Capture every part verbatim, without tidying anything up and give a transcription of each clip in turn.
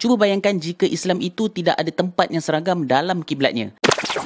Cuba bayangkan jika Islam itu tidak ada tempat yang seragam dalam kiblatnya.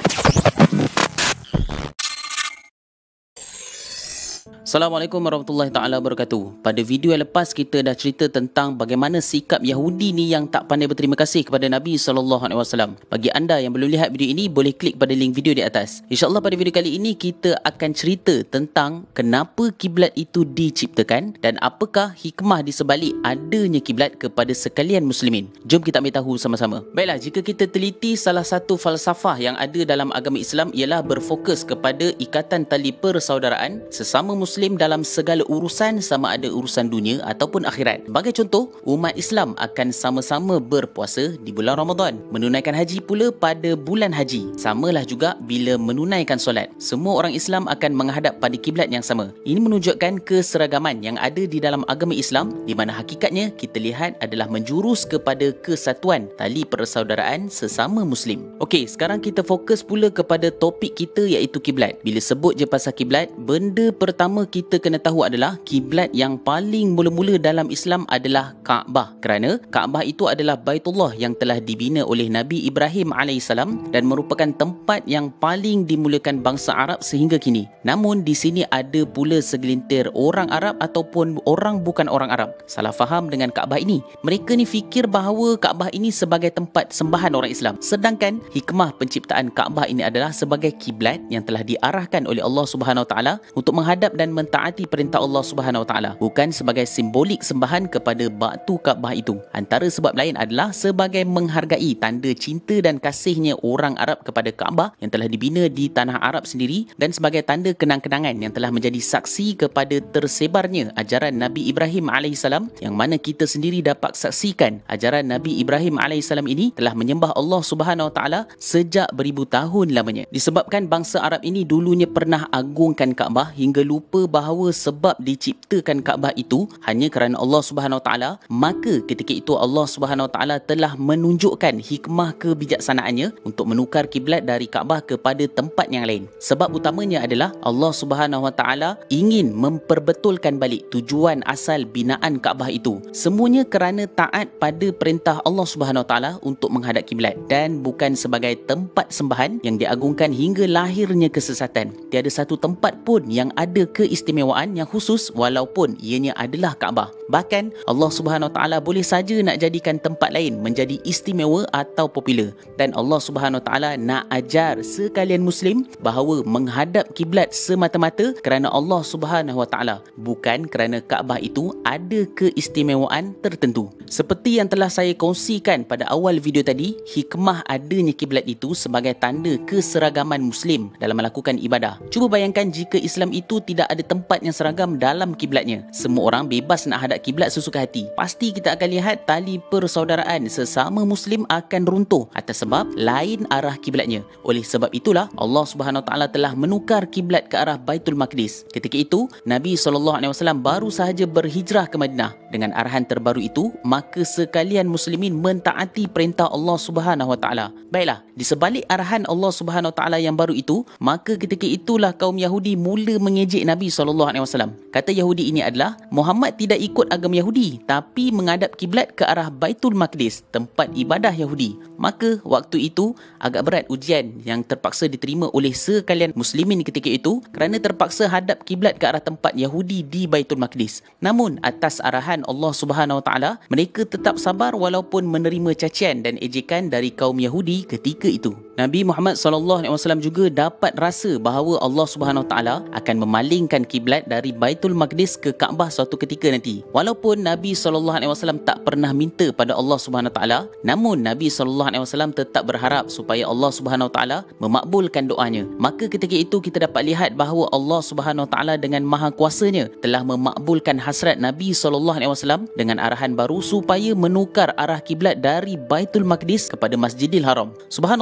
Assalamualaikum warahmatullahi taala wabarakatuh. Pada video yang lepas kita dah cerita tentang bagaimana sikap Yahudi ni yang tak pandai berterima kasih kepada Nabi sallallahu alaihi wasallam. Bagi anda yang belum lihat video ini, boleh klik pada link video di atas. InsyaAllah pada video kali ini kita akan cerita tentang kenapa kiblat itu diciptakan dan apakah hikmah di sebalik adanya kiblat kepada sekalian muslimin. Jom kita ambil tahu sama-sama. Baiklah, jika kita teliti, salah satu falsafah yang ada dalam agama Islam ialah berfokus kepada ikatan tali persaudaraan sesama muslim dalam segala urusan, sama ada urusan dunia ataupun akhirat. Sebagai contoh, umat Islam akan sama-sama berpuasa di bulan Ramadan, menunaikan haji pula pada bulan haji. Samalah juga bila menunaikan solat. Semua orang Islam akan menghadap pada kiblat yang sama. Ini menunjukkan keseragaman yang ada di dalam agama Islam, di mana hakikatnya kita lihat adalah menjurus kepada kesatuan tali persaudaraan sesama muslim. Okey, sekarang kita fokus pula kepada topik kita, iaitu kiblat. Bila sebut je pasal kiblat, benda pertama kita kena tahu adalah kiblat yang paling mula-mula dalam Islam adalah Kaabah. Kerana Kaabah itu adalah Baitullah yang telah dibina oleh Nabi Ibrahim alaihissalam dan merupakan tempat yang paling dimuliakan bangsa Arab sehingga kini. Namun di sini ada pula segelintir orang Arab ataupun orang bukan orang Arab salah faham dengan Kaabah ini. Mereka ni fikir bahawa Kaabah ini sebagai tempat sembahan orang Islam, sedangkan hikmah penciptaan Kaabah ini adalah sebagai kiblat yang telah diarahkan oleh Allah Subhanahu Wa Taala untuk menghadap dan mentaati perintah Allah Subhanahu Wa Taala, bukan sebagai simbolik sembahan kepada batu Kaabah itu. Antara sebab lain adalah sebagai menghargai tanda cinta dan kasihnya orang Arab kepada Kaabah yang telah dibina di tanah Arab sendiri, dan sebagai tanda kenang-kenangan yang telah menjadi saksi kepada tersebarnya ajaran Nabi Ibrahim alaihissalam, yang mana kita sendiri dapat saksikan ajaran Nabi Ibrahim alaihissalam ini telah menyembah Allah Subhanahu Wa Taala sejak beribu tahun lamanya. Disebabkan bangsa Arab ini dulunya pernah agungkan Kaabah hingga lupa bahawa sebab diciptakan Kaabah itu hanya kerana Allah Subhanahu Wa Taala, maka ketika itu Allah Subhanahu Wa Taala telah menunjukkan hikmah kebijaksanaannya untuk menukar kiblat dari Kaabah kepada tempat yang lain. Sebab utamanya adalah Allah Subhanahu Wa Taala ingin memperbetulkan balik tujuan asal binaan Kaabah itu. Semuanya kerana taat pada perintah Allah Subhanahu Wa Taala untuk menghadap kiblat dan bukan sebagai tempat sembahan yang diagungkan hingga lahirnya kesesatan. Tiada satu tempat pun yang ada keistimewaan yang khusus walaupun ianya adalah Kaabah. Bahkan Allah Subhanahu Wa Taala boleh saja nak jadikan tempat lain menjadi istimewa atau popular, dan Allah Subhanahu Wa Taala nak ajar sekalian muslim bahawa menghadap kiblat semata-mata kerana Allah Subhanahu Wa Taala, bukan kerana Kaabah itu ada keistimewaan tertentu. Seperti yang telah saya kongsikan pada awal video tadi, hikmah adanya kiblat itu sebagai tanda keseragaman muslim dalam melakukan ibadah. Cuba bayangkan jika Islam itu tidak ada tempat yang seragam dalam kiblatnya. Semua orang bebas nak hadap kiblat sesuka hati. Pasti kita akan lihat tali persaudaraan sesama muslim akan runtuh atas sebab lain arah kiblatnya. Oleh sebab itulah Allah Subhanahu Wa Taala telah menukar kiblat ke arah Baitul Maqdis. Ketika itu Nabi sallallahu alaihi wasallam baru sahaja berhijrah ke Madinah. Dengan arahan terbaru itu, maka sekalian muslimin mentaati perintah Allah Subhanahu Wa Taala. Baiklah, di sebalik arahan Allah Subhanahu Wa Taala yang baru itu, maka ketika itulah kaum Yahudi mula mengejek Nabi sallallahu alaihi wasallam. Kata Yahudi ini adalah Muhammad tidak ikut agama Yahudi tapi menghadap kiblat ke arah Baitul Maqdis, tempat ibadah Yahudi. Maka waktu itu agak berat ujian yang terpaksa diterima oleh sekalian muslimin ketika itu kerana terpaksa hadap kiblat ke arah tempat Yahudi di Baitul Maqdis. Namun atas arahan Allah Subhanahu Wa Taala, mereka tetap sabar walaupun menerima cacian dan ejekan dari kaum Yahudi ketika itu. Nabi Muhammad sallallahu alaihi wasallam juga dapat rasa bahawa Allah Subhanahu Wa Taala akan memalingkan kiblat dari Baitul Maqdis ke Kaabah suatu ketika nanti. Walaupun Nabi sallallahu alaihi wasallam tak pernah minta pada Allah Subhanahu Wa Taala, namun Nabi sallallahu alaihi wasallam tetap berharap supaya Allah Subhanahu Wa Taala memakbulkan doanya. Maka ketika itu kita dapat lihat bahawa Allah Subhanahu Wa Taala dengan maha kuasanya telah memakbulkan hasrat Nabi sallallahu alaihi wasallam dengan arahan baru supaya menukar arah kiblat dari Baitul Maqdis kepada Masjidil Haram. Subhanallah,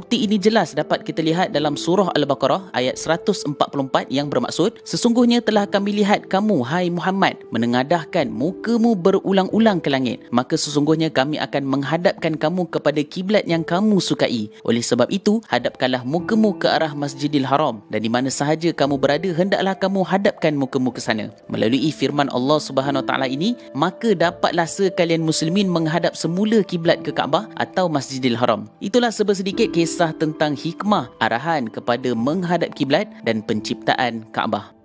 Bukti ini jelas dapat kita lihat dalam surah Al-Baqarah ayat seratus empat puluh empat yang bermaksud, sesungguhnya telah kami lihat kamu, hai Muhammad, menengadahkan mukamu berulang-ulang ke langit, maka sesungguhnya kami akan menghadapkan kamu kepada kiblat yang kamu sukai. Oleh sebab itu, hadapkanlah mukamu ke arah Masjidil Haram, dan di mana sahaja kamu berada, hendaklah kamu hadapkan mukamu ke sana. Melalui firman Allah Subhanahu Wa Taala ini, maka dapatlah sekalian muslimin menghadap semula kiblat ke Kaabah atau Masjidil Haram. Itulah sebersedikit kisah tentang hikmah arahan kepada menghadap kiblat dan penciptaan Kaabah.